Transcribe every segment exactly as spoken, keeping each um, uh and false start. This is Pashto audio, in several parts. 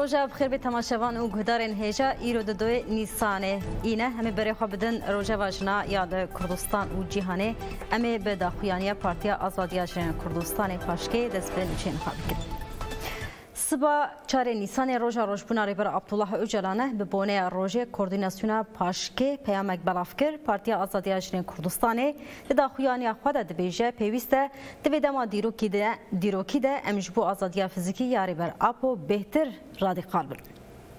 روجا بخير بتماشاوان و گهدارن هجا ایرو دو نیسانه اینه همه برای خواب بدن روجا واجنا یاد کردستان و جهانه همه به داخویانی پارتیا آزادی جنین کردستان پاشکه دست به نچین خواب کرد. سبا چهار نیسان روجا روجبونا ریبر عبدالله اوجلانه به بونه روژه کوردیناسیونا پاشکه پیامک بلافکر پارتیا آزادی جنین کردستان داخویانی خود دبیجه پیوسته دویدما دیروکی ده دیروکی ده امجبو آزادی فیزیکی یاری بر اپو بهتر رادیکال بر.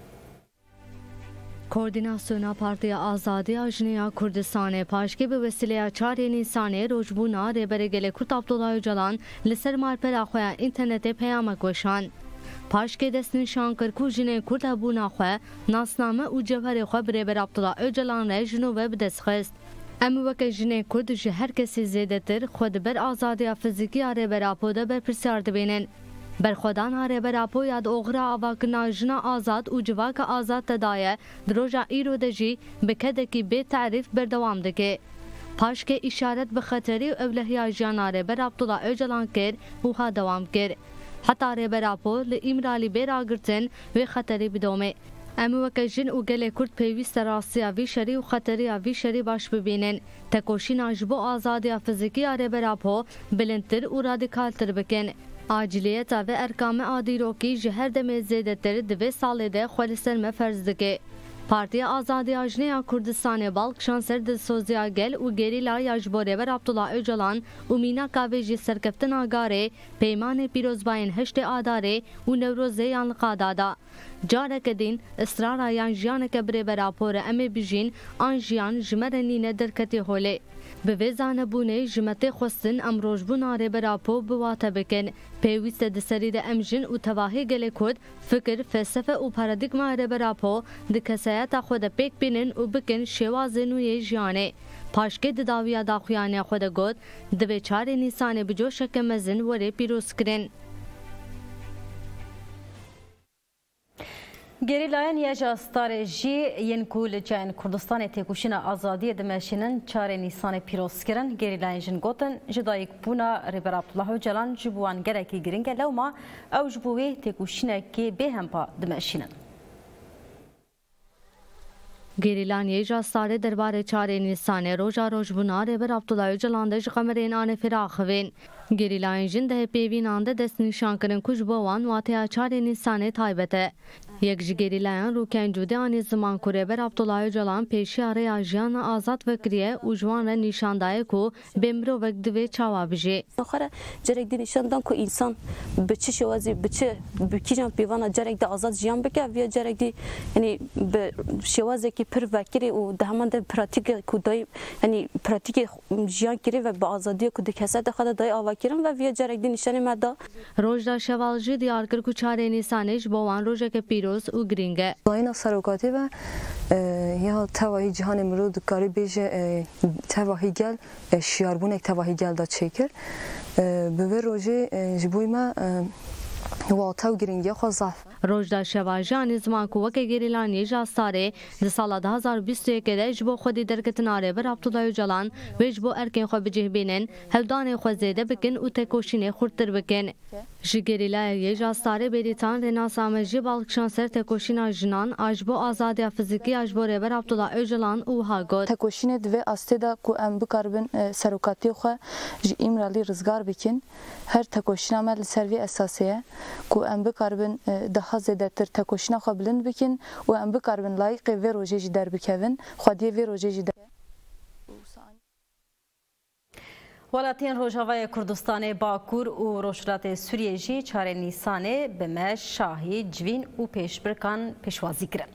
کوردیناسیونا پارتیا آزادی آجنیا کردستان پاشکی به وسیله چهار نیسان روجبونا ریبر گل کرد عبدالله اوجلان لسر مارپر آخویا اینترنت پیامک وشان. پاشکه دست نشان کرد که جنین کرد بونا خواه ناسنامه و جوهر خواه بره بر عبدالله اوجلان را جنوبه بدست خست. اما وقت جنین کرد جه هر کسی زیده تر خود بر آزادی فیزیکی آره بر اپو ده بر پرسیار دبینن. بر خودان آره بر اپو یاد اغرا آواکنا جنا آزاد و جواک آزاد تدایه دروجا ایرو دجی بکده کی به تعریف بر دوام دکه. پاشکه اشارت به خطری و اولهی جان آره بر عبدالله اوجلان کرد و ها دوام کرد. حتی ریبر اپو لامرالی بیراگرتن و خطری بدومه. اما وقت جن و گله کرد پیوست راستی آوی شری و خطری آوی شری باش ببینن. تکوشین آجبو آزادی فیزیکی ریبر اپو بلندتر و رادیکال تر بکن. عاجلیت و ارکام آدیروکی جهر دم زیده تر دوی ساله ده خالصر مفرز دکه. پارتیا آزادی آجنیا کردستان بالک شانسر د سوزیا گل و گریلا یاجبوره بر عبدالله اوجلان و مینا کاویجی سرکفتن آگاره پیمان پیروزباین هشت آداره و نوروزه یان لقادادا. جارک دین اصرار یان جیانک بره بر اپور امی بجین آن جیان جمرنین درکتی هوله. به وزانه بونه جمت خستن امروج بناره براپو بواته بکن. پیوست دسری ده امجن و تواهی گله کد فکر فلسفه و پارادیگما ره براپو دکسایت خود پیک بینن و بکن شواز نوی جیانه. پاشکه داویا داخویانه خود گود دوی چار نیسان بجوشک مزن وره پیروز کرن. گریلاین یجا استراتژی ینکول جان کردستان تکوشین آزادی دمشینن چهار نیسان پیروز کردن گریلاین جن گوتن جدایک بونا ریبر عبدالله اوجلان جبوان گرکی گرینگ لوما او جبوی تکوشین کی به هم پا دمشینن. گریلان یجا ساره درباره چهار نیسان روجا روجبونا ریبر عبدالله اوجلان دج قمرین آن فراخوین. گریلان جن ده پیوینانده دست نشان کردن کج بوان واتیا چهار نیسان تایبته. یک جگریلان روکن جوده آنی زمان کوره بر عبدالله اوجلان پیشی آره آجیان آزاد وکریه و جوان را نشان دایه کو بمرو وقت دوی چاوا بجه. آخر جرک دی نشان دان که انسان بچه شوازی بچه بکیجان پیوانا جرک دی آزاد جیان بکه ویا جرک دی یعنی به شوازی که پر وکری و دهمان ده پراتیک کودای یعنی پراتیک جیان کری و با آزادی کود کسات خدا دای آواکرم و ویا جرک دی نشان مدا. روزدا شوالجی دیار کر کو چهار نیسانش بوان روزه که پیروز و گرینگه. داین سرکاتی و یا تواهی جهان مرود کاری بیش تواهی گل شیاربون یک تواهی گل داد شکر به روزه جبوی ما واتا و گرینگی خواه روزدا شواجان زمان کو وک گریلان یجا ساره د سال دو هزار و بیست و یک ده جبو خودی درکتن آره بر عبدالله اوجلان و جبو ارکن خو بجه بینن هلدان خو زیده بکن و تکوشین خورتر بکن. جگریلا یجا ساره بریتان رناس آمجی بالکشان سر تکوشین جنان آجبو آزادی فیزیکی آجبو ره بر عبدالله اوجلان او ها گود. تکوشین دوی استه دا کو ام بکاربن سرکاتی خو ج ایمرالی رزگار بکن هر تکوشین عمل سروی اساسیه کو ام بکاربن daha ziyadettir tekoşina xabilin bikin و ام بکاربن لایق و روزی در بکوین خودی و روزی در ولاتین روجاوای کردستان باکور و روشلات سوریه جی چهار نیسان به مش شاهی جوین و پیشبرکان پیشوازی کرد.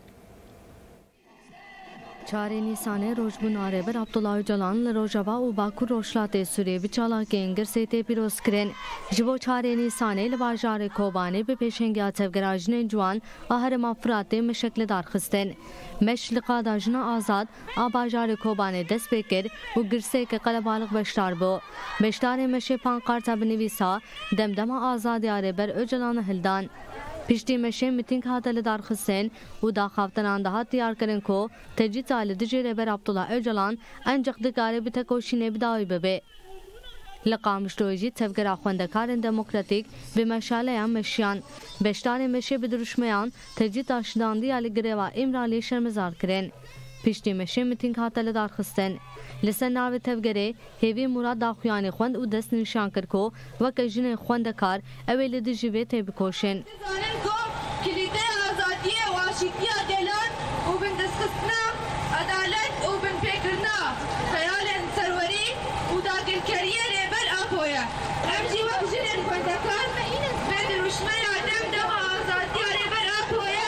چهار نیسان روجبوناره بر عبدالله اوجلان لروجاوا و باکور روشلات سوریه بچالا که انگر سیته پیروز کرن. جبو چهار نیسان لباجار کوبانه به پیشنگی تفگراجن جوان آهر مفرات مشکل دار خستن. مش لقاداجنا آزاد آباجار کوبانه دست بکر و گرسه که قلبالق بشتار بو. بشتار مشه پانکارتا بنویسا دمدم آزاد یاره بر اوجلان هلدان. پیشتی مشه میتینگ هاتل دار خسن و داخافتنان دهات دیار کرن کو تجید آل دجیره بر عبدالله اوجلان انجق دکاره بتکوشینه بداوی ببه. لقامشتویجی تفگر خوندکارن دموکراتیک به مشاله مشیان بشتان مشی بدرشمیان تجی تاشداندی علی گروا امرالی شرمزار کرن پیشتی مشی متین کاتل دارخستن لسن ناو تفگره هیوی مراد داخویان خوند و دست نشان کرکو و کجین خوندکار اویل دجیوه تبکوشن کلیده آزادی و آشتیا دلان و بن دستخستنا عدالت و بن فکرنا خیال سروری و داخل کریه ریبر آپویا امجی وقت جنن خوندکار بین روشمه آدم دم آزادی ریبر آپویا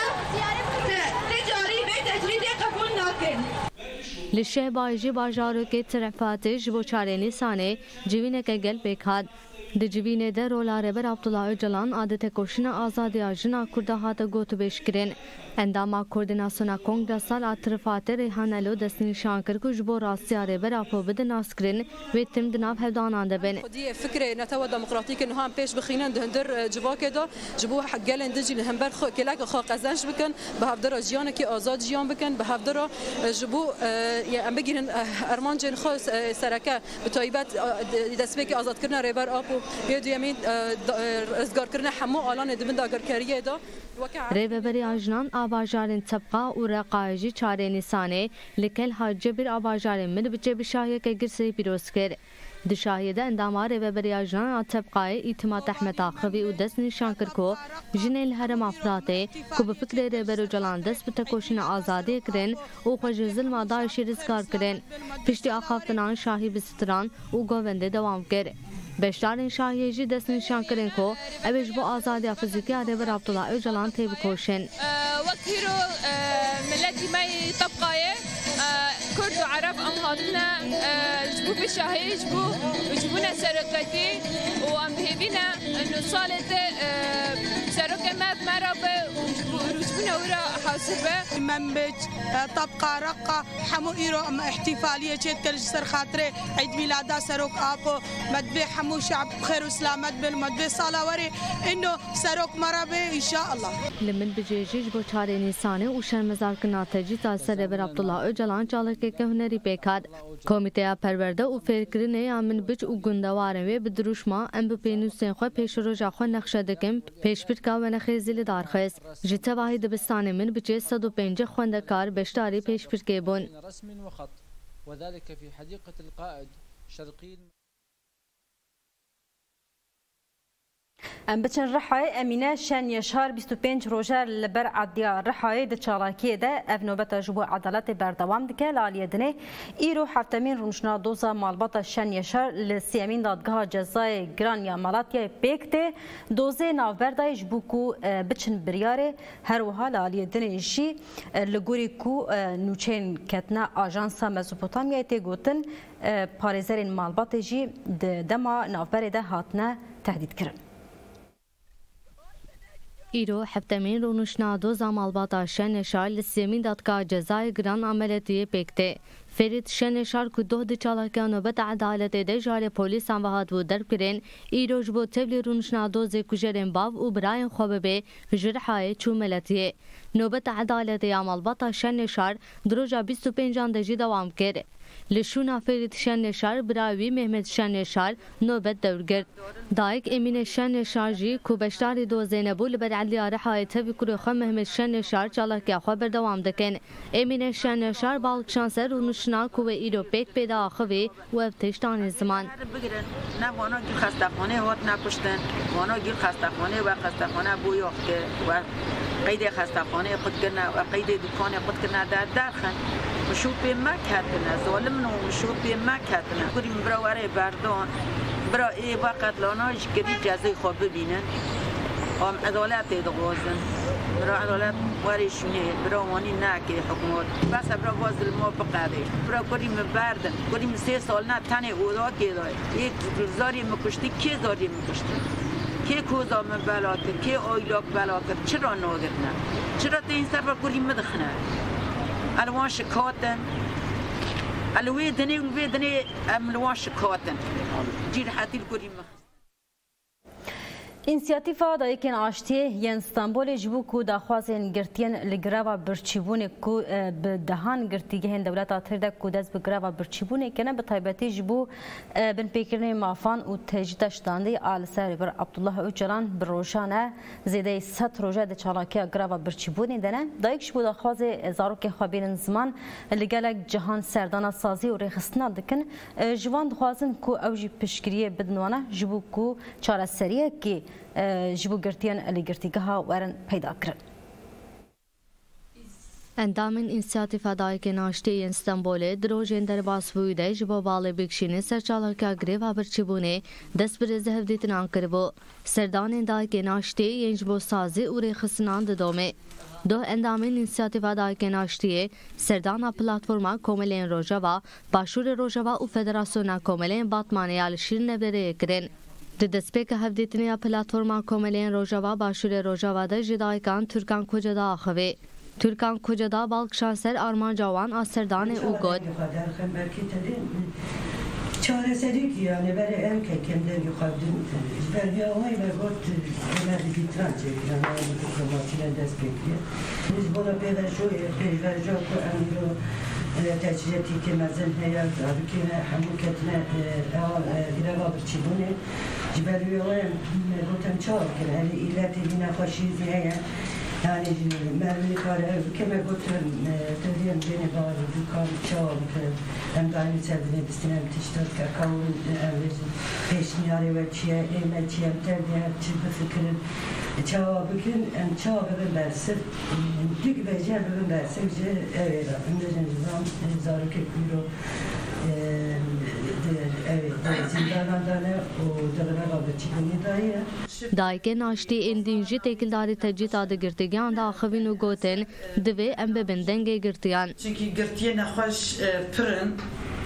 تجاری به تجرید قبول ناکن لشه باجی باجارو که طرفاتش بو چاره نیسانه جوینه که گل بکاد د جوینه ده رولاره بر عبدالله öcalan عادت کوشنا آزادی آجنا کرده هات گوت بیش کرن انداما کوردیناسیون کنگرسال اطرافات ریحانلو دست نشان کر کو جبو راستیاره بر اپو بد ناس کرن و تم دناب هدانان دبن خدي فكره نتوا ديمقراطيك انه هم بيش بخينا دهندر جبا كده جبو حق قال اندجي لهمبر خو كلاك خو قزنش بكن بهفدر جيان كي آزاد جيان بكن بهفدر جبو ام بگیرن ارمان جن خو سرکه بتایبت دسبه که آزاد کردن ریبر اپو بیاد یمین ازگار کردن همو آلان دبن داگرکاریه دا ریبری آجنان آباجارن طبقه و رقایجی چاره نیسانه لکل حاجه بر آباجارن من بچه بشاهیه که گرسی پیروز کرد دشاهیه ده اندامه ریبری آجنان طبقه اعتماد احمد آخوی و دست نشان کرکو جنه الهرم افراته که بفکر ریبر öcalan دست بتکوشن آزادی کرن و خوش ظلم داعشی رزگار کرن پشتی آخافتنان شاهی بستران و گوونده دوام کرد بشتارن شاهیجی دست نشان کرن کو اوش بو آزادی فیزیکی ریبر عبدالله öcalan تیب کوشن وكيرو ملتي ماي طبقايه كرد وعرب ام هاتنا جبو بشاهي جبو جبونا سرقتي وام بهبينا انه صالت سرقه ما مرابه وجبونا ورا حاسبه منبج طبقه رقه حمو ايرو ام احتفاليه جت كل سر خاطره عيد ميلادا سرق ابو مدبي حمو شعب بخير وسلامت بالمدبي صلاوري انه سرق مرابه ان شاء الله لمن بجيجي بو چاره نیسانه و شرمزار کناتجی تاثر ریبر عبدالله öcalan چالکه که هنری پیکاد کمیته پرورده و فکرینه امن بچ و گندواره و بدروشما ام به پینوسن خو پیش رو جاخو نقشه دکم پیش پیرکا و نخیزیل دارخص جته واحد بستانه من بچه صد و پنج خوندکار بشتاری پیش پیرکه بون رسم وخط وذلك في حديقة القائد شرقي ام بچن رحای امینه شن یشار بیست و پنج روزه لبر عدیا رحای د چالاکی ده اف نوبت جبو عدالت بردوام دکه لالیدنه ایرو هفتمین رونشنا دوزا مالبات شن یشار لسیامین دادگاه جزای گران یا مالاتیا پیکته دوزه ناوبردای جبو کو بچن بریاره هر وها لالیدنه جی لگوری کو نوچین کتنا آژانسا مزوپوتامیا ته گوتن پاريزرين مالبات جی دما ناوبر ده هاتنه تهدید کرد ایرو هفتمین رونشنا دوزا مالباتا شنشار لسیمین دادگاه جزای گران عملیاتی پیکته فرید شنشار کو دو دی چالاکی نوبت عدالت ده جار پولیس هم وهات و درب کرن ایرو جبو تبلی رونشنا دوزه کجرن باو و براین خوبه به جرحای چو ملتیه نوبت عدالت یا مالباتا شنشار دروجا بیست و پنجان دجی دوام کرد لشونا فرید شنشار براوی محمد شنشار نوبت دورگرد دایک امین شنشار جی کو بشتاری دو زینبو لبر عدلی رحای تفی کرو خو محمد شنشار چالاکی خو بردوام دکن امین شنشار بالک شانسر رونشنا کو ایرو پیک پیدا خوی و افتشتان زمان نه وانا گیر خستخانه هات نکشتن وانا گیر خستخانه و خستخانه بو یاخته و قید خستخانه خود کنه و قید دکان خود کنه در درخن مشوب به مکتنه ظالم نو مشوب به مکتنه بریم برای بردان برای وقت لاناش گری جزای خواب ببینن هم عدالت دغوازن برای عدالت وریشونه برای وانی نکه حکومت بس برای وازل ما بقره برای بریم بردن بریم سه سال نه تنه اودا که دای یک زاری مکشتی که زاری مکشتی که کوزا من بلا کرد که آیلاک بلا کرد چرا ناگرنه چرا این سفر بریم مدخنه الوان شکاتن الوی دنی الوی دنی الوان شکاتن جیر حتی الکریم İnisiyatifa dayıkên aştiye yên Stenbolê ji bo ku daxwazên girtiyên li greva birçîbûnê ku bi dehan girtîgehên dewleta tir de ku dest bi greva birçîbûnê kene bi taybetî ji bo binpêkirinê mafan û tecdîda şitandî a li ser rêber Abdullah Öcalan bi rojane zêdeyî sed roje di çalakiya greva birçîbûnê de ne dayık ji bo daxwazê zarokê xwe bêrin ziman li gelek cihan serdana sazî û rêxistina dikin ji wan dixwazin ku ew jî piştgiriyê bidin wana ji bo ku çareseriyekê ji bo girtiyên lêgirtîgeha werin peyda kirin. Endamên înisiyatîfa dayîkên aştiyê yên Stenbolê di rojên derbasbûyî de ji bo balêbêkşînê serçalakiya grêva birçîbûnê dest bi rêzê hevdîtinan kiribû. Serdanên dayîkên aştiyê yên ji bo sazî û rêxistinan di domê. Duh endamên înisiyatîfa dayîkên aştiyê serdana platforma Komeleyên Rojava, Başûrê Rojava û Federasyona Komeleyên Batmanê ya li Şîrînevlerê kirin. Di destpêka hevdîtiniya platforma Komeleyên Rojava Başûrê Rojava de ji dayikan Türkan Kocada axivê. Türkan Kocada balkişan ser armanca wan a serdanê û got. Çareserik yani böyle en kekemde yukarıdın belge olmayı ve got önemli bir trançekler yani diplomatiyle destekliyor. Biz buna böyle şu peyverce oku emri tecrübeti ki mezen heyat abi ki hamuketine greva birçibune cibeli yolayım gotem çağır ki hani illeti bina faşiz heye yani mermi kare keme gotem dediğim beni bağlı dukan çağır hem de aynı sevdiğine bistinem tiştat kakavun evlezin peşniyari ve çiye eme çiyem terdiye çizgi fikrin çağır bugün en çağır bugün dersi dük bece bugün dersi bize evet ömrüzün zaman zaruk ekbiro Dayıkên aştî ên din jî têkildarî tecdîta di girtîgehan de axivîn û gotin divê em bibin dengê girtiyan. Çünkü girtiyê nexweş pirin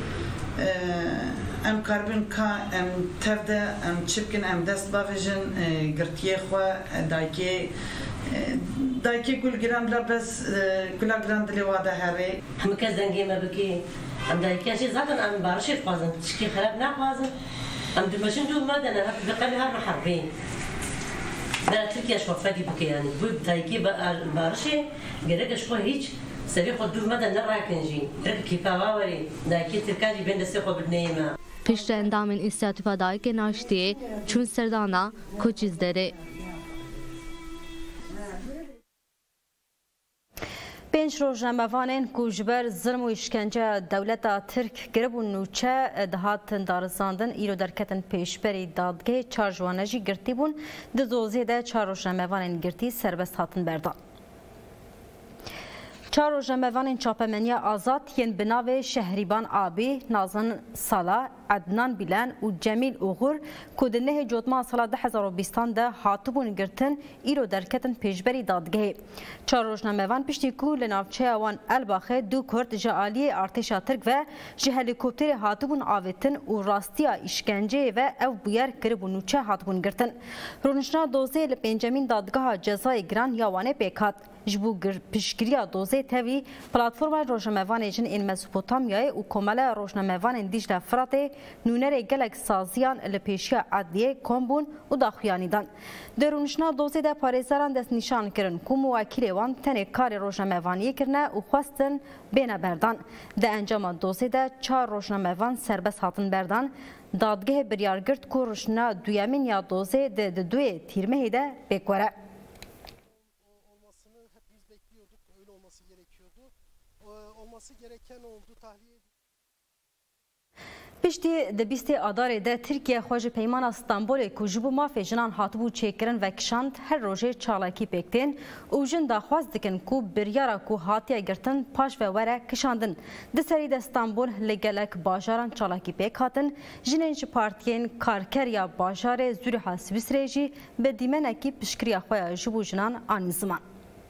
em karibin ka em tevde em çi bikin em dest bavêjin girtiyê xwe dayıkê dayıkê gul giran bila bes gula giran dilê wa de herê. Hemû kes dengê me bikî em dayıkê jî zaten em barişê dixwazin tişkî xerab naxwazin em dimeşin dû me de ne bi qelê her miharbîn. Dera Tirkiye şwa fedî bike yani bu dayıkê barişê gerek ji xwe hiç sevî xwe dû me de nerakin jî gerek kîpava werî dayıkê Tirkan jî bên destê xwe birneyê me. Piştî endamên înisiyatîfa dayîkên aştiyê çûn serdana Koçîzderê. Pênc rojnamevanên ku ji ber zilm û îşkenceya dewleta Tirk giribûn nûçe dihatin darizandin îro derketin pêşberî dadgehê çar ji wan jî girtî bûn di dozê de çar rojnamevanên girtî serbest hatin berdan. Çar rojnamevanên çapemeniya azad yên bi navê Şehrîban Abî, Nazan Sala, Ednan Bilen û Cemîl Oğur ku di nehê cotma sala di hezar û bîstan de hatibûn girtin îro derketin pêşberî dadgehê. Çar rojnamevan piştî ku li navçeya wan Elbaxê du Kurd ji aliyê artêşa Tirk ve ji helîkopterê hatibûn avêtin û rastiya îşkenceyê ve ew bûyer kiribûn nûçe hatibûn girtin. Rûniştina dozê li pêncemîn dadgeha cezayê giran ya wanê pêk hat. Ji bo piştgiriya dozê tevî platforma rojnamevanê jin ên Mezopotamyayê û komeleya rojnamevanên Dicle Firatê nûnerê gelek saziyan li pêşiya edliyê kom bûn û daxuyanî dan. Di rûniştina dozê de parêzeran dest nîşan kirin ku muwekîlê wan tenê karê rojnamevaniyê kirine û xwestin bêne berdan. Di encama dozê de çar rojnamevan serbest hatin berdan. Dadgehê biryargirt ku rojna duyemîn ya dozê di di duyê tîrmehê de pêkwere. Olması gereken oldu tahliye. Piştî di bîstê adarê de Tirkiye xwe ji peymana Stenbolê ku ji bo mafê jinan hatibû çêkirin vekişand her rojê çalakî pêktên û jin daxwaz dikin ku biryara ku hatiye girtin paş ve were kişandin. Di serî de Stenbol li gelek bajaran çalakî pêk hatin jinên ji partiyên karkeriya bajarê Zûriha Swîsrê jî bi dîmenekî piştgiriya xwe ya ji bo jinan anî ziman.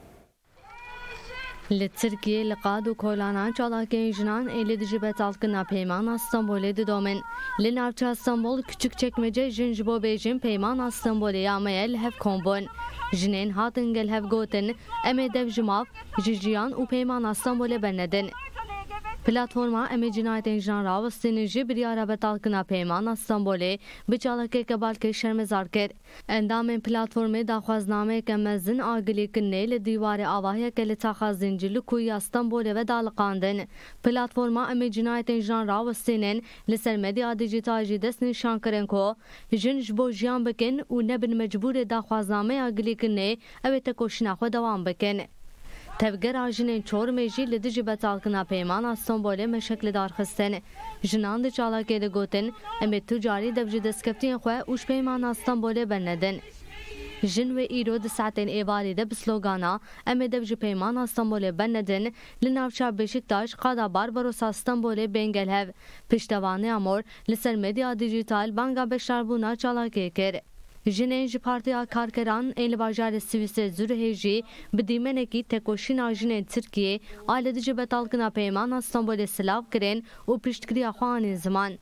Li Tirkiye li qad û kolanan çalakên jinan êlê dijî betalkirina peymana Stenbolê didomin. Li navçeya Stenbol Küçükçekmece jin ji bo bêjin peymana Stenbolê ya me ye li hev kombûn. Jinên hatin gelhev gotin em ê dev ji mav ji jiyan û peymana Stenbolê bernedin. پلاتفورما امی جنایتین جان راوستین جبریارا بتالکنا پیمان استانبولی بچالکه کبال که شرمزار کرد. اندام پلاتفورم داخوازنامه که مزن آگلی کنه لدیوار آواهی که لتاخازین جلو کوی استانبول و دالقاندن. پلاتفورما امی جنایتین جان راوستینن لسر مدیا دیجیتال جی دست نشان کرن کو جن جبو جیان بکن و نبن مجبور داخوازنامه آگلی کنه اوی تکوشنا خو دوام بکن. تفگر آجنین چور میجی لدیجی بتالکنا پیمان استانبول مشکل دار خستن. جنان دی چالاکه ده گوتن امی تجاری دبجی دستکفتین خواه اوش پیمان استانبول بندن. جن و ایرو ده ساعتین ایواری ده بسلوگانا امی دبجی پیمان استانبول بندن لنافچا بشکتاش قادا بار بروس استانبول بینگل هف. پشتوانه امور لسر مدیا دیجیتال بانگا بشتربونا چالاکه کر. جنین جی پارتیا کارکران این لباجار سویس زوره جی بدیمنه کی تکوشینا جنین ترکیه آلده جی بتالکنا پیمان استانبول سلاو کرن و پشتگری خوان زمان.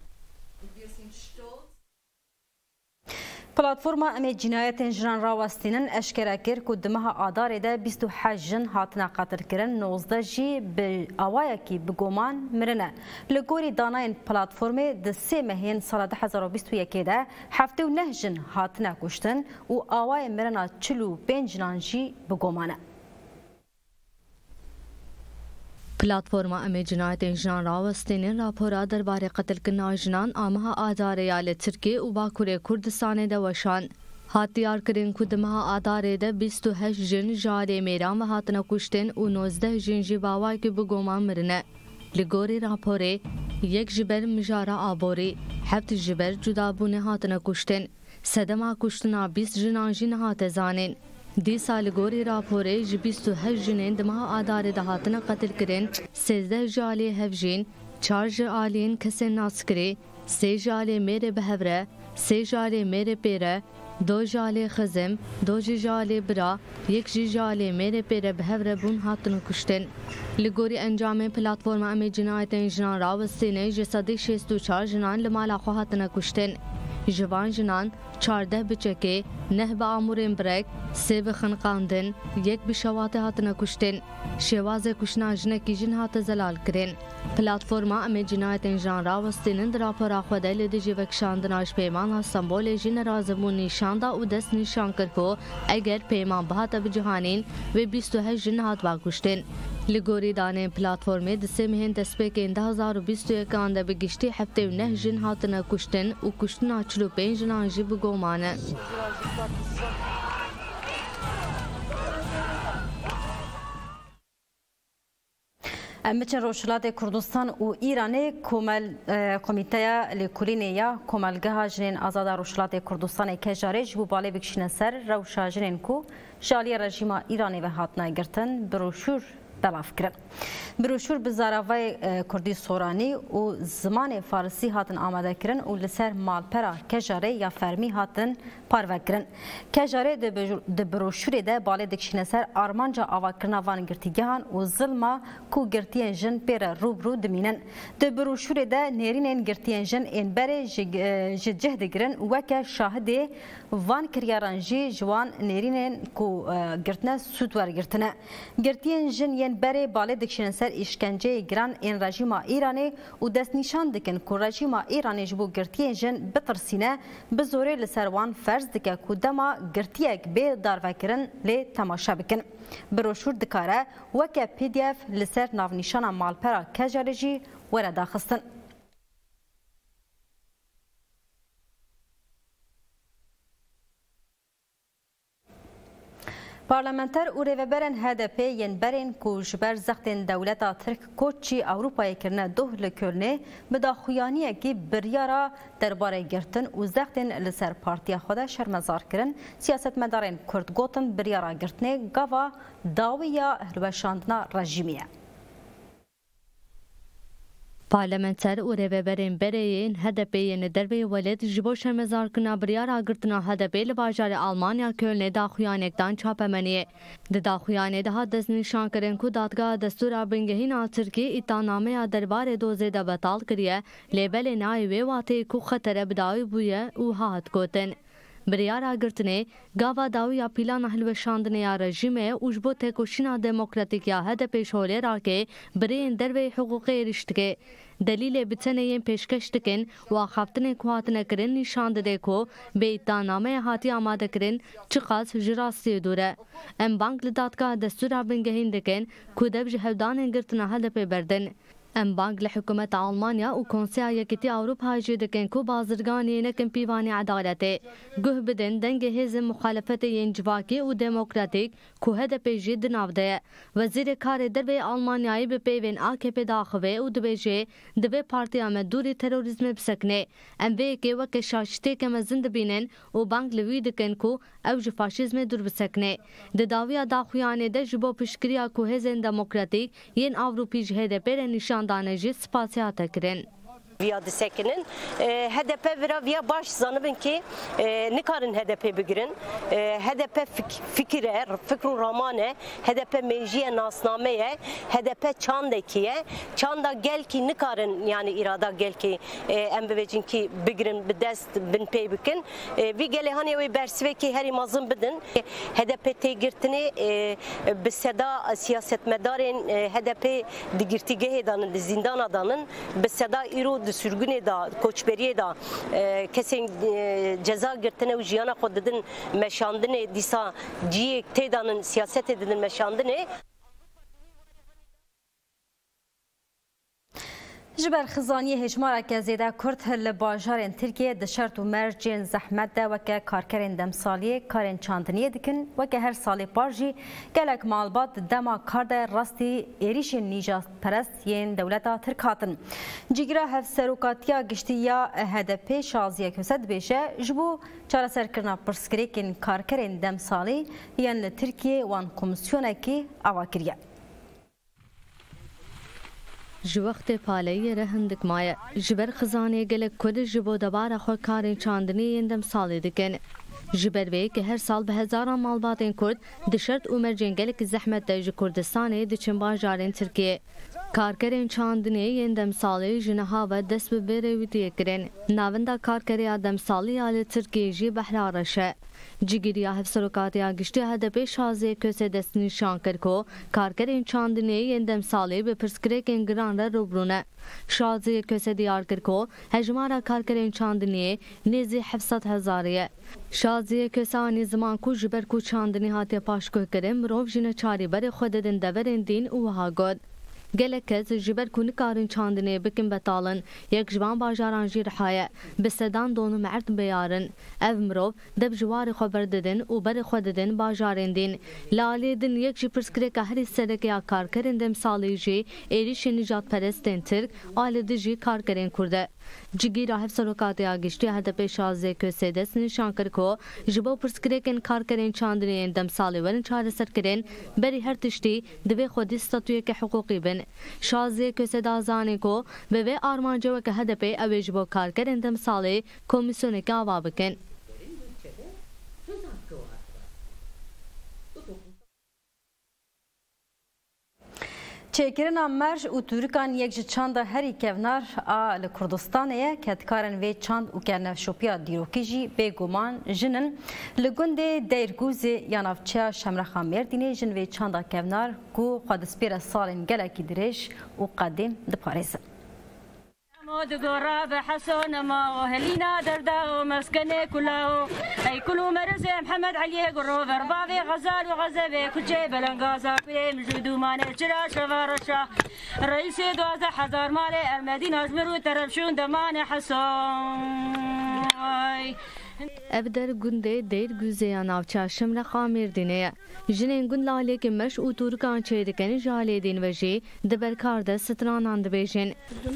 پلاتفورما امی جنایتین جنان راوستینن اشکره کر که دمها آداره ده بیست و هشت جن هاتنا قتل کرن نوزده جی به آوایا کی بگومان مرنه. لگوری داناین پلاتفورم ده سه مهین سال ده هزار و بیست و یک ده هفته و نه جن هاتنا کشتن و آوای مرنه چلو پنج جنان جی بگومانه. پلاتفورما امی جنایتین جنان راوستینن راپورا درباره قتل کنا جنان آمها آداره یال ترکیه و باکوره کردستان ده وشان. هاتیار کرن کدمها آداره ده بیست و هشت جن جاره میران و هاتنا کشتن و نوزده جن جی باوای که بگومان مرنه. لگوری راپوره یک جبر مجارا آبوری هفت جبر جدابونه هاتنا کشتن. سدما کشتنا بیست جنان جن هات زانین. دی سال گوری راپوره جی بیست و هشت جنین دمها آداره دهاتنا قتل کرن سیزده جالی هفجین چار جالین کسین ناسکری سی جالی میره بهوره سی جالی میره پیره دو جالی خزم دو جالی برا یک جالی میره پیره بهوره بون هاتنا کشتن. لگوری انجام پلاتفورم امی جنایتین جنان راوستینه جسدی شست و چار جنان لمالا خو هاتنا کشتن. جوان جنان چارده بچکه نه به آمورین برک سه به خنقاندن یک به شواته هاتنا کشتن شواز کشنا جنکی جن هات زلال کرن. پلاتفورما امی جنایتین جان راوستینن در راپورا خوده لدیجی وکشاندن آج پیمان استانبول جن رازمون نشانده و دست نشان کرکو اگر پیمان بهات بجهانین و بیست و هشت جن هات با کشتن. لگوری دانه پلاتفورم دسته مهن دسته که ده هزار و بیست و یک آنده به گشتی هفته و نه جن هاتنا کشتن و کشتنا چلو پنج جنان جی بگومانه. امچن روشلات کردستان و ایران کمال کمیته لکولینیا کمالگاه جنین آزاد روشلات کردستان کجاره جبو باله بکشین سر روشا جنین کو جالی رژیم ایرانی و هاتنا گرتن بروشور بلاف کرد. بروشور به زاراوی کردی سورانی و زمان فارسی هاتن آماده کرن و لسر مالپرا کجاره یا فرمی هاتن پارو کرن. کجاره ده بروشور ده باله دکشین سر آرمانجا آوا کرنا وان گرتیگهان و ظلما کو گرتین جن پیر روبرو دمینن. ده بروشور ده نیرین گرتین جن این بره جهد گرن وکه شاهده وان کریارانجی جوان نیرین کو گرتنه سودوار گرتنه. گرتین جن ین بره باله دکشین سر işkence giran en rejima İranê û dest nîşan dikin ku rejima İranê ji bo girtiyên jin bitirsîne bi zorê li ser wan ferz dike ku dema girtiyek bê darvekirin lê temaşe bikin. Biroşûr dikare weke P D F li ser navnîşana malpera kejarê jî were daxistin. پارلمانتر و ریوبرن هدف ین برین کو جبر زختن دولتا ترک کوچی اروپای کرنه دوه لکلنه بدا خویانیه کی بریارا درباره گرتن و زختن لسر پارتیا خود شرمزار کرن سیاست مدارین کرد گوتن بریارا گرتنه گاوا داویا هلوشاندنا رژیمیه. پارلمانتر و ریوبرن برین هدپین دربی ولد جبو شرمزار کنا بریارا گرتنا هدپی لباجار آلمانیا کلنه داخویانکدان چاپمنیه. ده داخویانه ده دست نشان کرن کو دادگاه دستور بنگهینا ترکی اتانامه دربار دوزه ده بطال کریه لیبل نای وی واته کو خطر بداوی بویه و هات گوتن. بریارا گرتنه گاوا داویا پیلانا هلوشاندنه یا رژیمه اوجبو تکوشینا دموکراتیک یا هدف شوله را که برین دروی حقوقی رشتگه دلیل بتنه پیشکش دکن و خفتن کواتنه کرن نشان داده کو به اتنامه هاتی آماده کرن چقاس جراستی دوره ام بانک لدادگاه دستور بنگهین دکن کودب جهودان گرتنه هدف بردن ام بانک لحکومت آلمانیا و کنسیا یکتی اوروپا جدکن کو بازرگانی نکن پیوانی عدالته گه بدن دنگ هز مخالفت ینجواکی و دموکراتیک کو هدف جد نافده وزیر کار دربه آلمانیایی به پیوین آکپ داخوه و دبیجه دبه پارتی آمد دوری تروریزم بسکنه ام به که وک شاشته کم زند بینن و بانک لوی دکن کو اوج فاشیزم دور بسکنه د داویا داخویانه ده جبو پشکریا کو هز دموکراتیک ین اوروپی جهده پر نشان دانجی سپاسیات کرن. ویا دسکنن هدف برا ویا باش زنبن که نکارن هدف بگیرن هدف فکره فکر و رمانه هدف میجی ناسنامه هدف چانده کیه چانده گل کی نکارن یعنی اراده گل کی ام ببجین کی بگیرن بدست بن پی بکن وی گله هانی وی برسوی کی هری مازن بدن هدف تیگرتنی بسدا سیاست مدارن هدف دیگرتیگه دانن زندان دانن بسدا ایرو سرگونه دا کوچبریه دا کسی جزا گرتنه و جیانا خود دادن مشاندنه دیسا جیه تیدانن سیاست دادن مشاندنه جبر خزانی هجمارا که زیده کرد هل باجارین ترکیه دشرت و مرجین زحمت ده وکه کارکرین دمسالیه کارین چاندنیه دکن وکه هر سال بارجی گلک مالبات دما کارده راستی ایریشین نیجات پرست ین دولتا ترک هاتن جیگرا هف سروکاتیا گشتی یا هدف شازیه کسد بیشه جبو چارا سرکرنا پرسکریکین کارکرین دمسالی ین ترکیه وان کمیسیونه کی اواکریه جوخت پالی رهندک مایه جبر خزانه گلک کد جبو دبار خو کارین چاندنی یندم سالی دکن جبر وی که هر سال به هزاران مالباتین کرد دشرت عمر جنگلک زحمت دج کردستان دچن باجارین ترکیه کارکرین چاندنی یندم سالی جنها و دست به برویتی کرن ناوندا کارکری آدم سالی آل ترکیه جی بحرارشه جگیریا هف سروکاتیا گشتی هدف شازی کسی دست نشان کرد کو کارکرین چاندنی یندم سالی به پرسکریکن گران را روبرونه شازی کسی دیار کرد کو هجمارا کارکرین چاندنی نیزی هفتصد هزاریه شازی کسانی زمان کو جبر کو چاندنی هاتی پاشکو کرم روف جن چاری بر خود دن دورن دین او ها گود گلکز جبر کو نکارین چاندنی بکن بتالن یک جوان باجاران جی رحایه بسدان دونو مرد بیارن اف مروف دب جوار خبر ددن و بر خود دن باجارن دین لالی دن یک جی پرسکری که هری سرک یا کار کرن دم سالی جی ایریش نجات پرستن ترک آل دجی کار کرن کرده جگی راهب سروکات آگشتی هدف شازه که سدس نشان کرد کو جبو پرسکری کن کار کرن چاندنی دم سالی ورن چهار سر کرن بری هر تشتی دوی خودی ستاتوی که حقوقی بن شازه که صدا زانه کو به و آرمانجو که هدف اویج با کار کردن دم ساله کمیسیون که آوا بکن چکرنا مرج و ترکان یک چند هری کونار آل کردستانه که کارن و چند و که نشوپیا دیروکیجی به گمان جنن لگند دیرگوز یا نفچه شمرخا مردینه جن و چند کونار کو خودسپیر سالن گلکی درش و قدم دپارزه دقراب حسون ما وهلينا دردا ومسكنه كله اي كله مرز محمد علي قروف اربابي غزال وغزبي كل شيء بلنقاسا كل مجود ما نجرا شفارشا رئيس دوازة حزار مالي المدينة ازمر وتربشون دمان حسون ابدر گنده دیر گوزه ناوچه شمر خامیر دینه جنین گند لاله که مش او تورکان چیدکن جاله دین وجه دبرکارده ستران آند بیشن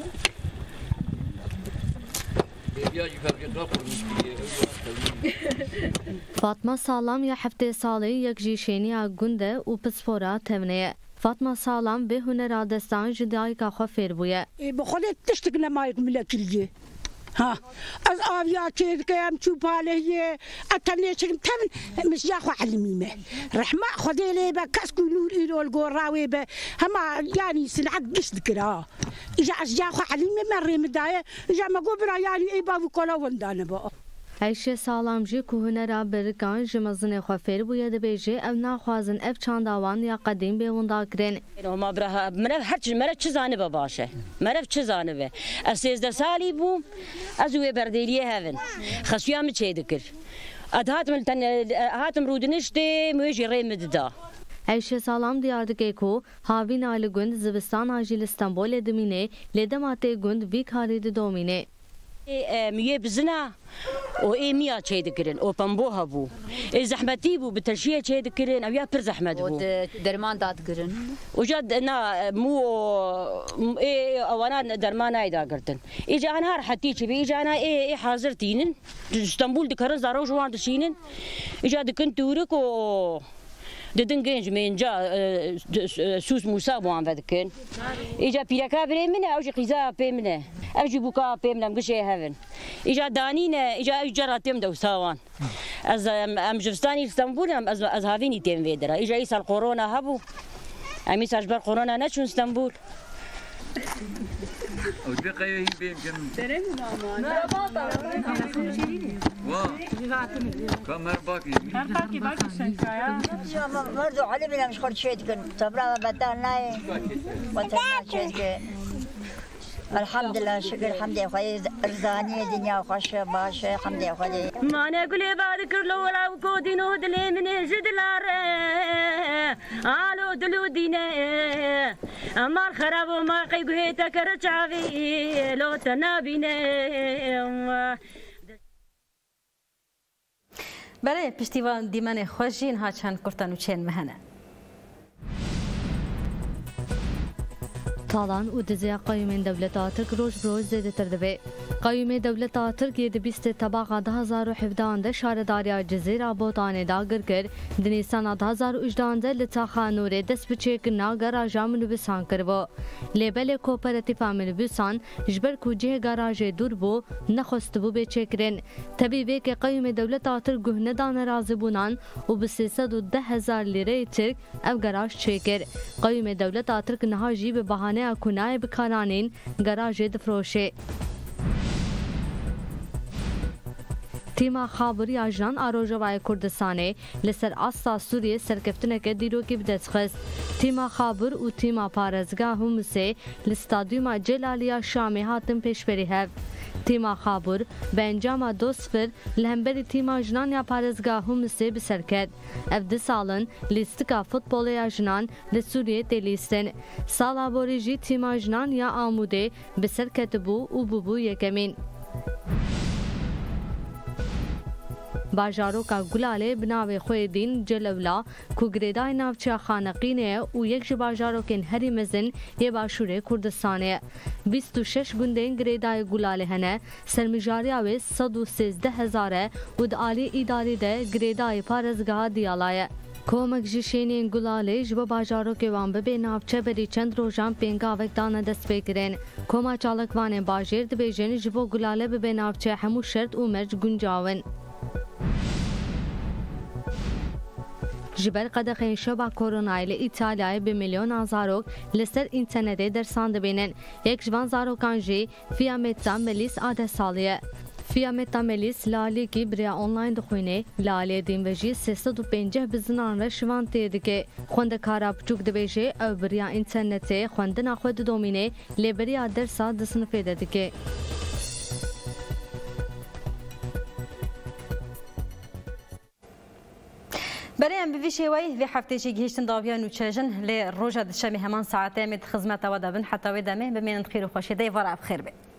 فاطمه سالام یا هفته سالی یک جیشینی گنده و پسپورا تونیه فاطمه سالام به هنر دستان جدای که خفیر بویه بخودت تشتک نمایک ملکیه ها از آبیا که کم چوباله اتنی چیم تمن مش یاخو علمیمه رحمه خدای لی به کس کنور ایرول گوراوی به هما یعنی سنعت گشت کرا اجا از یاخو علمیمه من ریم دایه اجا مگو برا یعنی ای بابو کلا وندانه با عیشه سالام جی که هنرا برکان جمزن خوفر بوید بیجه او نخوازن اف چانداوان یا قدیم بیوندا کرن. ما برای مرف هر چی مرف چه زانه باشه مرف چه زانه به از سیزده سالی بوم از وی بردیریه هفن خسیام چه دکر ادهاتم تن هاتم رودنشته موجی ریم ددا. عیشه سالام دیارده که هاوی نال گند زبستان آجیل استانبول دمینه لدماته گند وی کاری دومینه. میه بزنا و ای میا چه دکرن او پنبوها بو ای زحمتی بو بترشیه چه دکرن او یا پر زحمت بو درمان داد کرن و جد نا مو ای اوانا درمان ایدا کردن ایجا انا راحتی چی بی ایجا انا ای ای حاضر تینن استانبول دکرن زارو جوان دشینن ایجا دکن تورک و ددن گنج من جا سوس موسى بوان بدكن إجا بيركا بريمنا أو جي قيزا بيمنا أو جي بوكا بيمنا مقشة هفن إجا دانينا إجا إجرا تيم دو ساوان از أم جفستاني اسطنبول أم از از هافيني تيم فيدرا إجا إيسا الكورونا هبو أمي ساجبر كورونا نشون اسطنبول او دقيقة بين جنب كم باقي باقي باقي سنكايا يا مرضو علي بنا مش خرج شيء تكن صبرا بدان ناي وتنا شيء الحمد لله شكر الحمد لله خوي رزاني دنيا خوش باش الحمد لله خوي ما نقول بارك لو ولا كودينو دلي من جد لار الو دلو دينا اما خراب ما قيقه تكرچاوي لو تنابينه برای پشتیوان دیمن خوشین ها چند کرتن و چین مهنه طالان و دزیا قیوم دولت آترک روز بروز زیده تردبه قیوم دولت آترک یه بیست طبقه ده هزار و هفده ده شارداریا جزیره بوتانه داگر کر دنیسان ده هزار و اجدان ده لطاخانوره دست بچه کنا گراجا منوبسان کرو لیبل کوپراتیفا منوبسان جبر کوجه گراج دور بو نخست بو بچه کرن طبیبه که قیوم دولت آترک گهنه دان رازی بونان و بسیصد و ده هزار لیره ترک او گراج چه کر قیوم دولت آترک نهاجی به بهانه اکنای بکارانین گراج دفروشه تیما خابری آجان آروجوای کردستانه لسر آستا سوریه سرکفتنه که دیرو کی بدسخست تیما خابر و تیما پارزگاه هم سه لستادیوم جلالیا شامی هاتم پیش بری هف تیما خابر به انجام دو صفر لهمبری تیما جنان یا پارزگاه هم سه بسرکت اف ده سالن لیستکا فوتبول یا جنان لسوریه تلیستن سالا بوریجی تیما جنان یا آموده بسرکت بو و بو یکمین باجارو کا گلاله بناوی خوی دین جلولا کو گریدای ناوچه خانقینه و یک ج باجارو کن هری مزن یه باشوره کردستانه بیست و شش گندین گریدای گلاله هنه سرمجاری آوی صد و سیزده هزاره و دعالی اداری ده گریدای پارزگاه دیالایه کومک جشینین گلاله جب باجارو که وان به ناوچه بری چند روزان پینگاوک دانه دست بگیرن کوما چالکوان باجر دبیجن جب گلاله به ناوچه همو شرط و مرج گنجاون جبر قدخین شبا کورونایل ایتالیای به میلیون آزاروک لسر اینترنت درسان دبینن یک جوان زاروکان جی فیامتا ملیس آده سالیه فیامتا ملیس لالی کی بریا آنلاین دخوینه لالی دین وجی سیصد و پنجاه بزنان رشوان تیدگه خوندکارا بچوک دبیجه او بریا اینترنت خوندنا خود دومینه لبریا درسا دسنفه ددگه برای ام بی شوی و هفته چی گهشتن داویان و چرجن ل روزا دشمی همان ساعته مت خدمت و دبن حتی و دمه بمینند خیر و خوشی دی ورا بخیر به